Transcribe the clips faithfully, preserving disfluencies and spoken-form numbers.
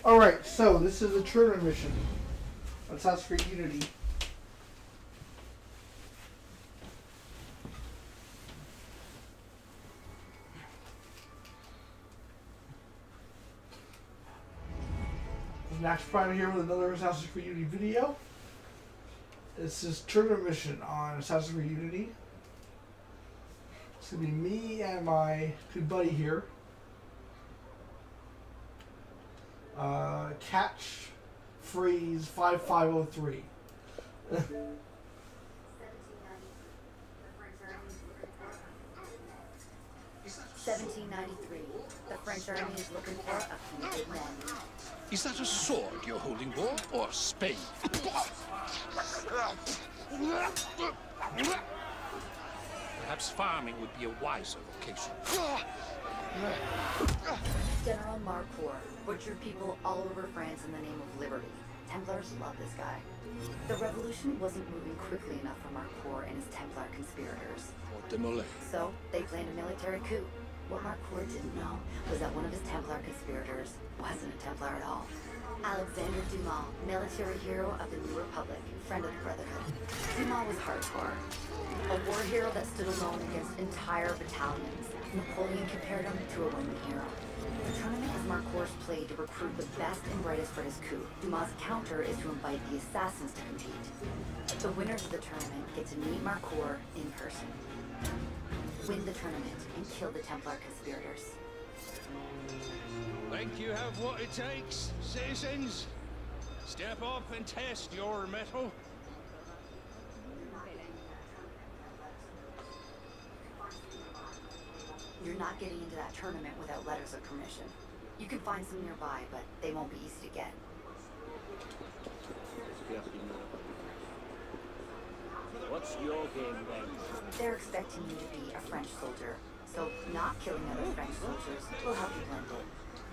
Alright, so this is a tournament mission on Assassin's Creed Unity. Max Prime here with another Assassin's Creed Unity video. This is tournament mission on Assassin's Creed Unity. It's going to be me and my good buddy here. Uh, catch freeze five five oh three. seventeen ninety-three. The French army is looking for a few good men. Is that a sword you're holding, War, or spade? Perhaps farming would be a wiser vocation. General Marcour butchered people all over France in the name of liberty. Templars love this guy. The revolution wasn't moving quickly enough for Marcour and his Templar conspirators. So they planned a military coup. What Marcour didn't know was that one of his Templar conspirators wasn't a Templar at all. Alexander Dumas, military hero of the New Republic, friend of the Brotherhood. Dumas was hardcore. A war hero that stood alone against entire battalions. Napoleon compared him to a Roman hero. The tournament is Marcour's play to recruit the best and brightest for his coup. Dumas' counter is to invite the assassins to compete. The winners of the tournament get to meet Marcour in person. Win the tournament and kill the Templar conspirators. Think you have what it takes, citizens? Step up and test your mettle. You're not getting into that tournament without letters of permission. You can find some nearby, but they won't be easy to get. What's your game then? They're expecting you to be a French soldier, so not killing other French soldiers will help you blend in.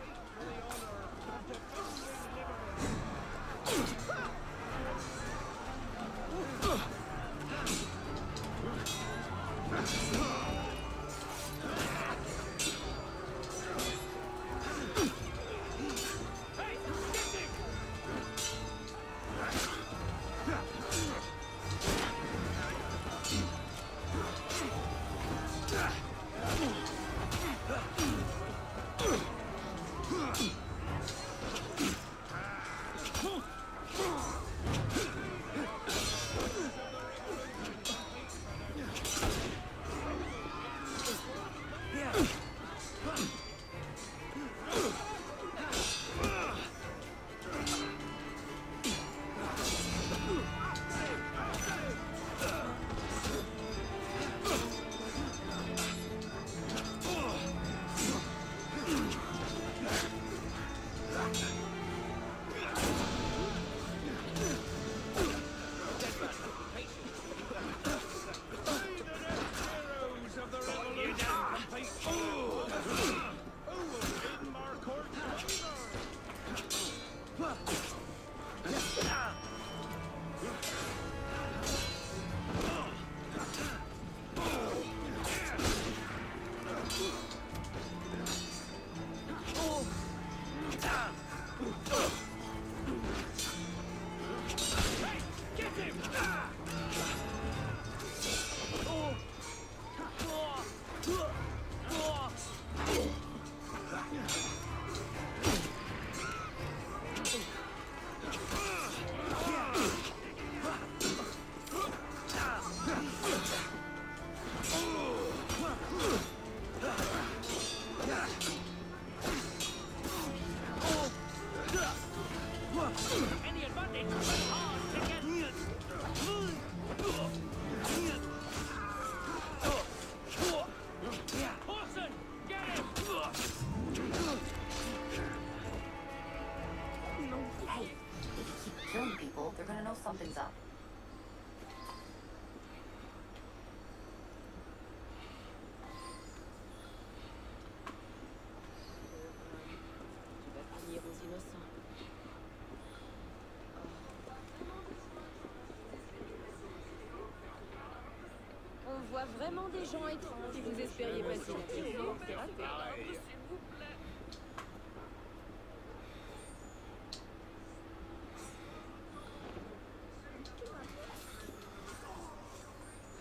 Something's up. On voit vraiment des gens étranges. Si vous espériez passer inaperçu, c'est raté.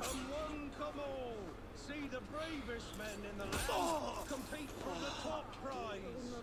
Come one, come all. See the bravest men in the land compete for the top prize.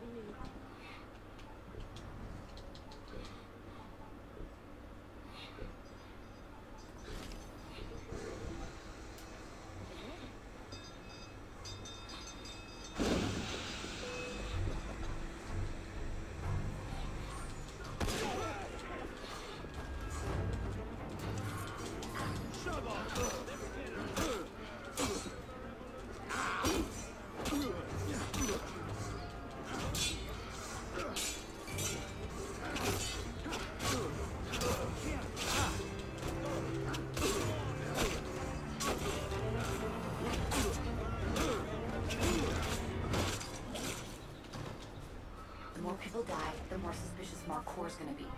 The more people die, the more suspicious Marcour's gonna be.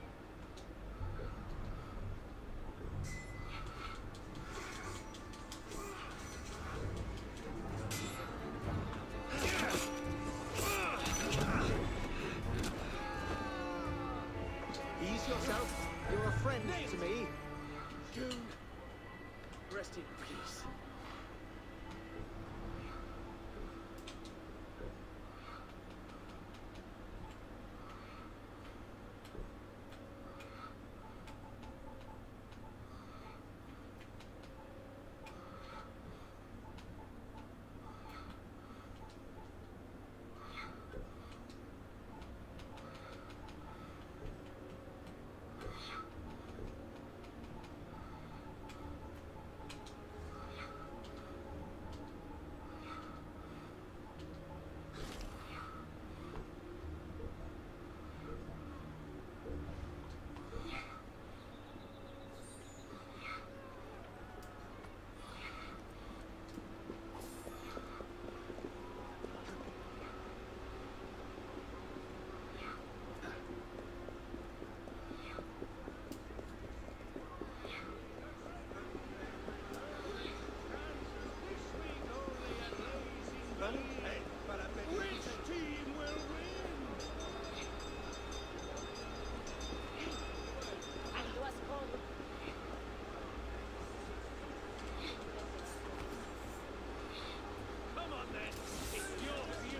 Ease yourself. You're a friend to me. You rest in peace. Which team will win? Come on then, it's your view.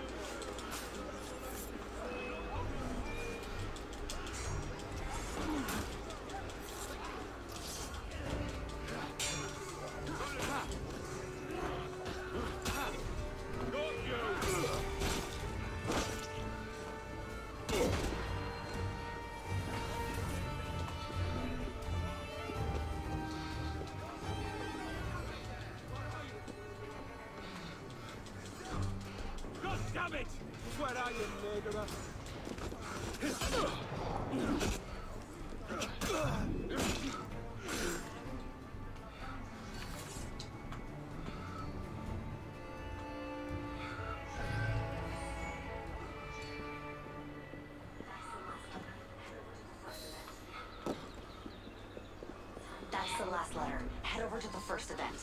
God damn it! Where are you, murderer? That's the last letter. Head over to the first event.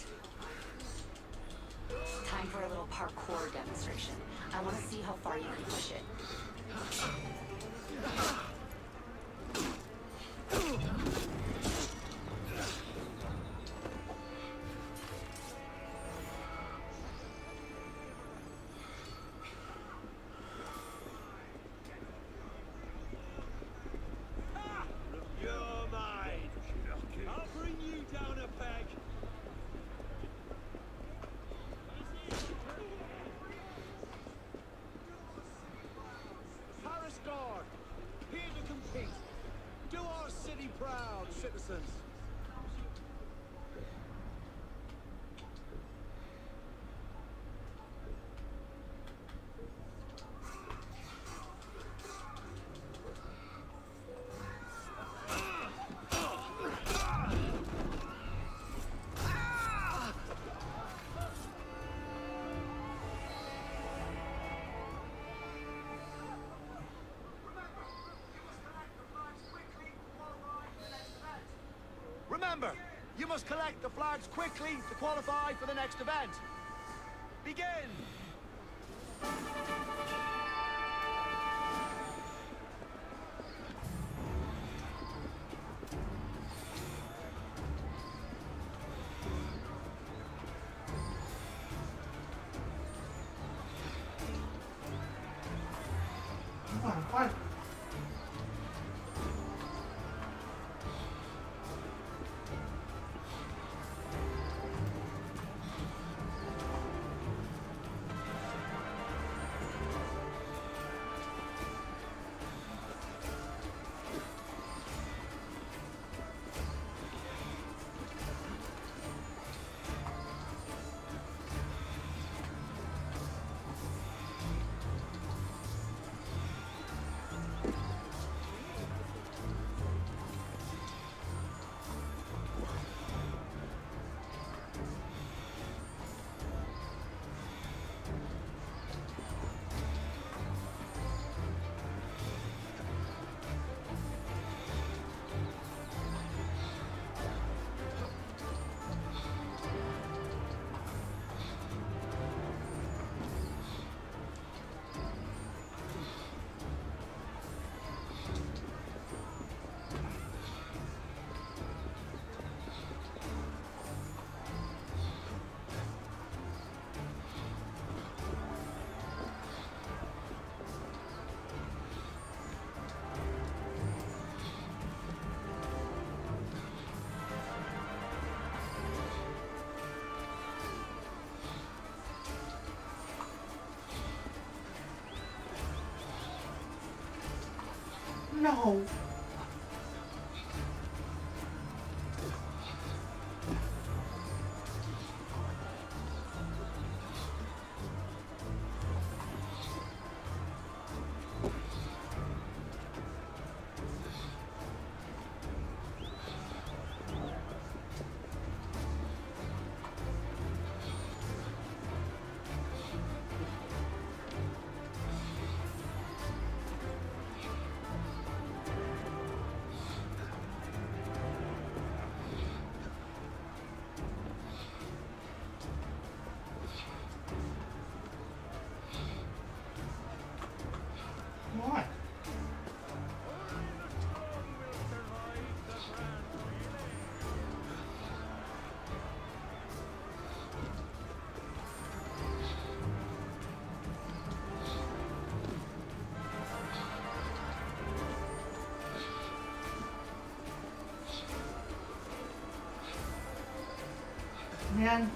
Time for a little parkour demonstration. I want to see how far you can push it. You're mine. I'll bring you down a peg. Paris Guard, here to compete. Do our city proud, citizens. Remember, you must collect the flags quickly to qualify for the next event. Begin! No. Why? Man.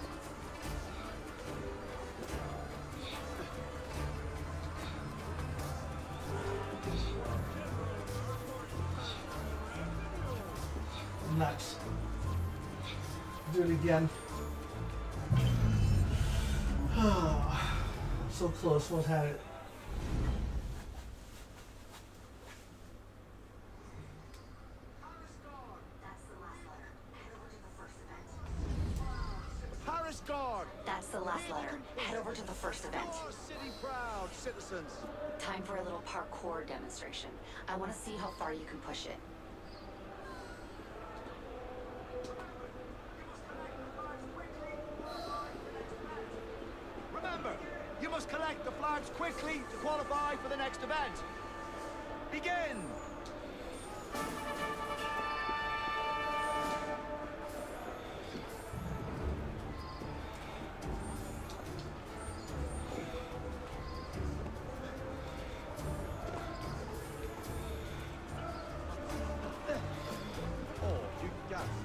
Nuts. Do it again. So close, what had it? Paris Guard! That's the last letter. Head over to the first event. Oh, city proud citizens. Time for a little parkour demonstration. I want to see how far you can push it. Remember, you must collect the flags quickly to qualify for the next event. Begin! Oh, you got it.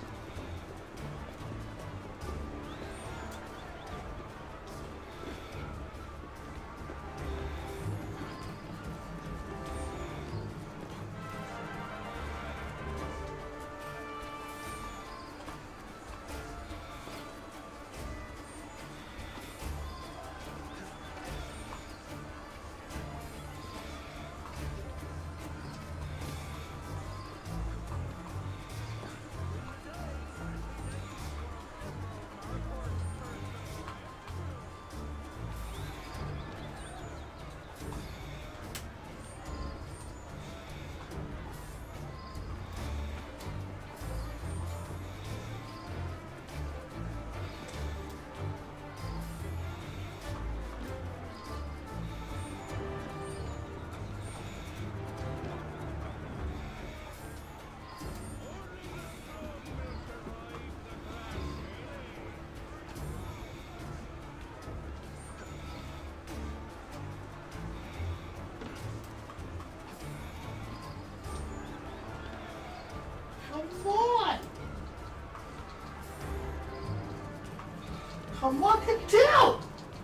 Come on! Come on, get down!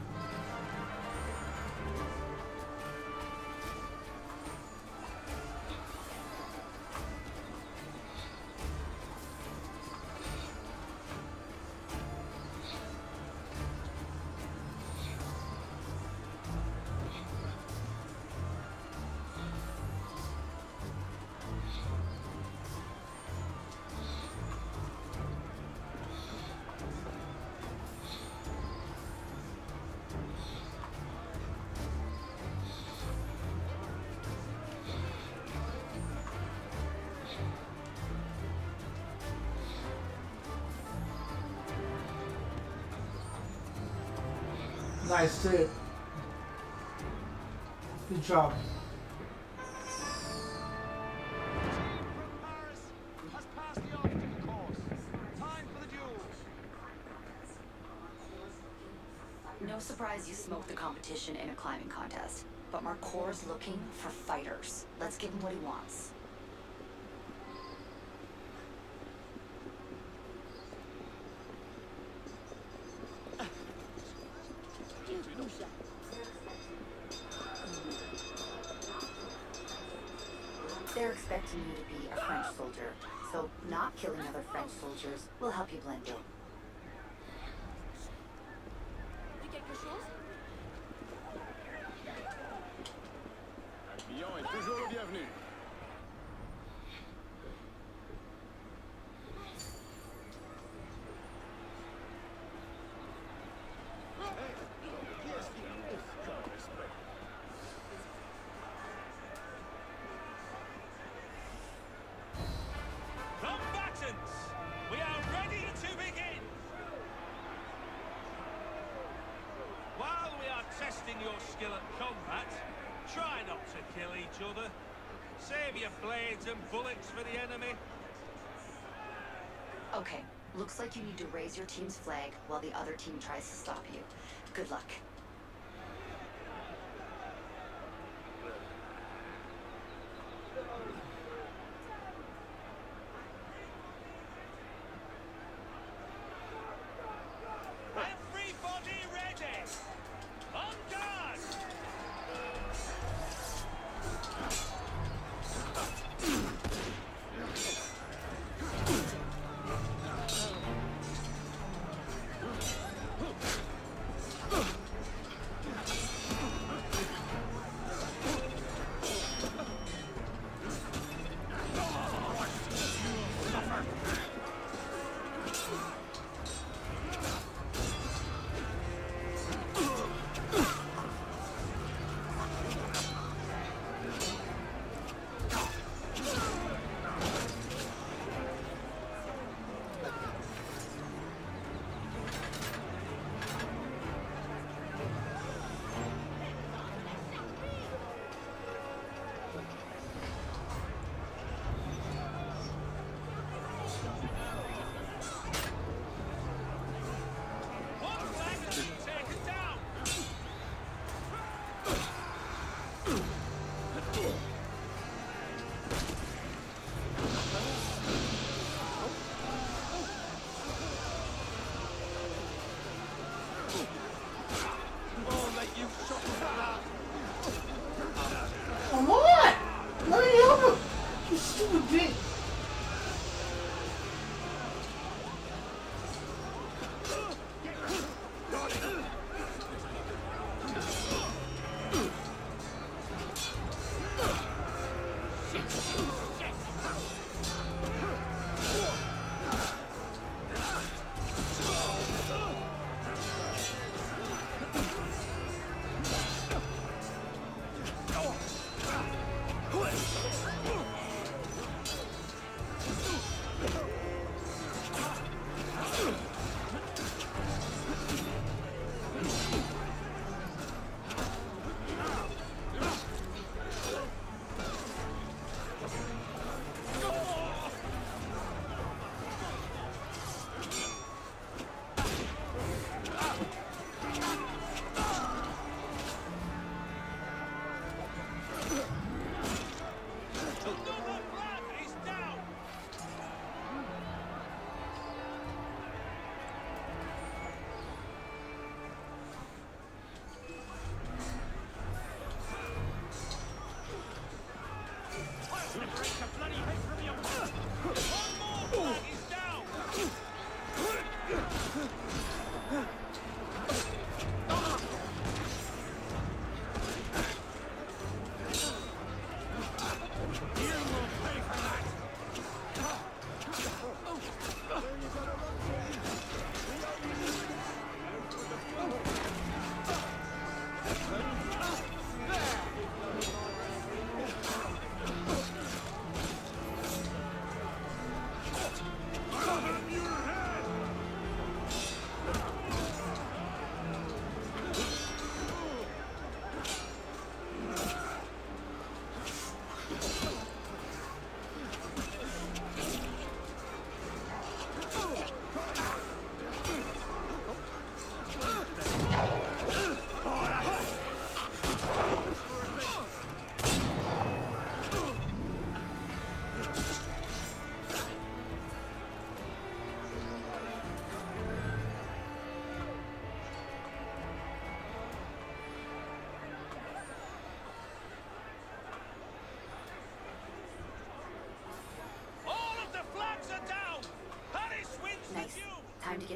Nice tip. Good job. Paris has passed the obstacle course. Time for the duels. No surprise you smoked the competition in a climbing contest. But Marcour's looking for fighters. Let's give him what he wants. expecting you to be a French soldier, so not killing other French soldiers will help you blend in. Dis quelque chose? Un client est toujours le bienvenu. Combatants, we are ready to begin. While we are testing your skill at combat, try not to kill each other. Save your blades and bullets for the enemy. Okay, looks like you need to raise your team's flag while the other team tries to stop you. Good luck. Everybody ready! On guard!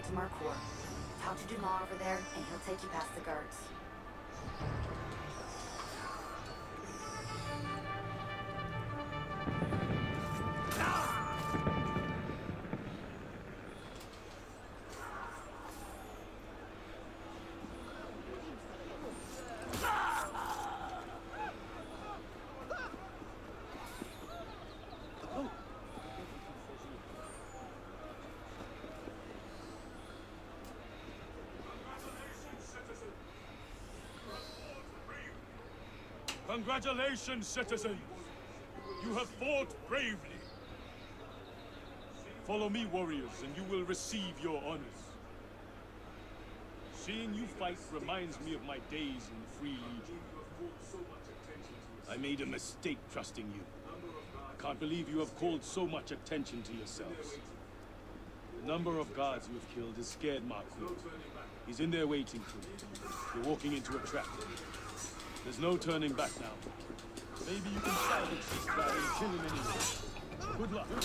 get to Marcour. Talk to Dumas over there, and he'll take you past the guards. Congratulations, citizens! You have fought bravely. Follow me, warriors, and you will receive your honors. Seeing you fight reminds me of my days in the Free Legion. I made a mistake trusting you. I can't believe you have called so much attention to yourselves. The number of guards you have killed has scared Marcour. He's in there waiting for you. You're walking into a trap. There's no turning back now. Maybe you can salvage this guy and kill him anyway. Good luck.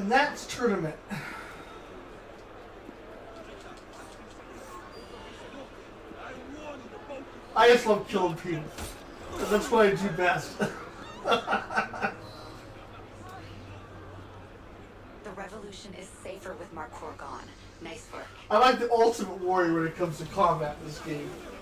And that's tournament. I just love killing people. That's what I do best. The revolution is safer with Marcour gone. Nice work. I like the ultimate warrior when it comes to combat in this game.